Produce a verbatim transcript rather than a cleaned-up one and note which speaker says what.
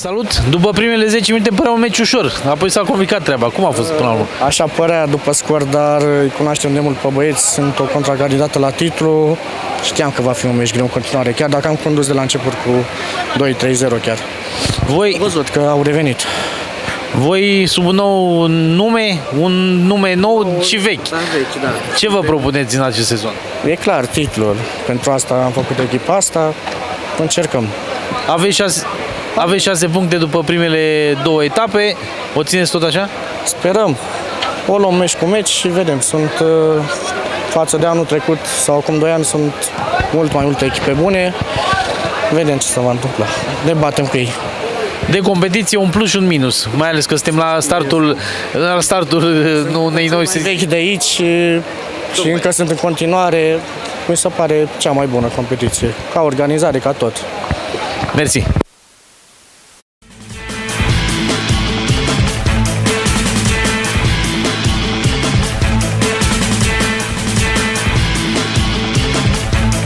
Speaker 1: Salut! După primele zece minute părea un meci ușor, apoi s-a complicat treaba. Cum a fost până la urmă?
Speaker 2: Așa părea după scor, dar îi cunoaștem de mult pe băieți, sunt o contracandidată la titlu. Știam că va fi un meci greu în continuare, chiar dacă am condus de la început cu doi trei zero chiar.
Speaker 1: Voi,
Speaker 2: Am văzut că au revenit.
Speaker 1: voi sub un nou nume, un nume nou și vechi.
Speaker 2: Da, vechi, da.
Speaker 1: Ce vă propuneți în acest sezon?
Speaker 2: E clar, titlul. Pentru asta am făcut echipa asta. Încercăm.
Speaker 1: Aveți șase, aveți șase puncte după primele două etape, o țineți tot așa?
Speaker 2: Sperăm. O luăm meci cu meci și vedem. Sunt uh, față de anul trecut sau acum doi ani sunt mult mai multe echipe bune. Vedem ce se va întâmpla. Ne batem cu ei.
Speaker 1: De competiție un plus și un minus, mai ales că suntem la startul, la startul unei noi
Speaker 2: Mai vechi de aici și, și încă sunt în continuare. Mi se pare cea mai bună competiție, ca organizare, ca tot.
Speaker 1: Mersi!